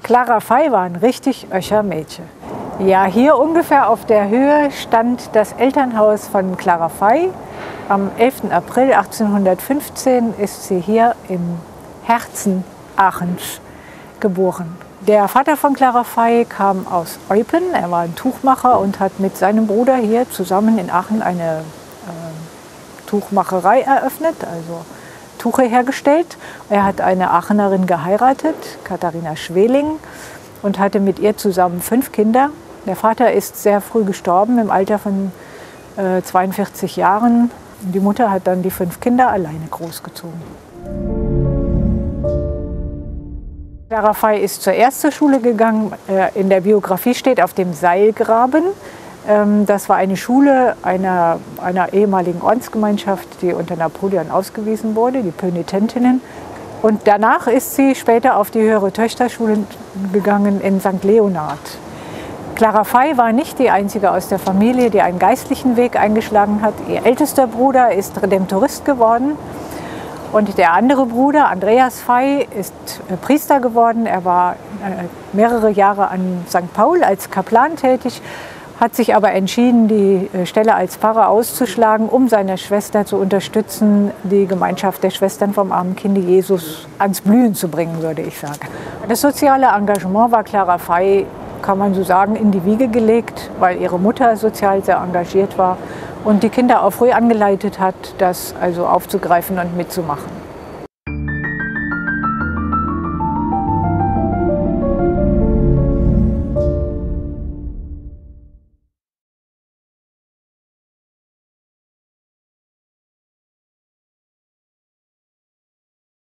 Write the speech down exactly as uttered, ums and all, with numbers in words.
Clara Fey war ein richtig öscher Mädchen. Ja, hier ungefähr auf der Höhe stand das Elternhaus von Clara Fey. Am elften April achtzehnhundertfünfzehn ist sie hier im Herzen Aachens geboren. Der Vater von Clara Fey kam aus Eupen, er war ein Tuchmacher und hat mit seinem Bruder hier zusammen in Aachen eine äh, Tuchmacherei eröffnet, also Tuche hergestellt. Er hat eine Aachenerin geheiratet, Katharina Schweling, und hatte mit ihr zusammen fünf Kinder. Der Vater ist sehr früh gestorben, im Alter von äh, zweiundvierzig Jahren. Die Mutter hat dann die fünf Kinder alleine großgezogen. Clara Fey ist zur ersten Schule gegangen. In der Biografie steht auf dem Seilgraben. Das war eine Schule einer, einer ehemaligen Ordensgemeinschaft, die unter Napoleon ausgewiesen wurde, die Pönitentinnen. Und danach ist sie später auf die höhere Töchterschule gegangen in Sankt Leonhard. Clara Fey war nicht die einzige aus der Familie, die einen geistlichen Weg eingeschlagen hat. Ihr ältester Bruder ist Redemptorist geworden. Und der andere Bruder, Andreas Fey, ist Priester geworden. Er war mehrere Jahre an Sankt Paul als Kaplan tätig, hat sich aber entschieden, die Stelle als Pfarrer auszuschlagen, um seine Schwester zu unterstützen, die Gemeinschaft der Schwestern vom armen Kinde Jesus ans Blühen zu bringen, würde ich sagen. Das soziale Engagement war Clara Fey, kann man so sagen, in die Wiege gelegt, weil ihre Mutter sozial sehr engagiert war und die Kinder auch früh angeleitet hat, das also aufzugreifen und mitzumachen.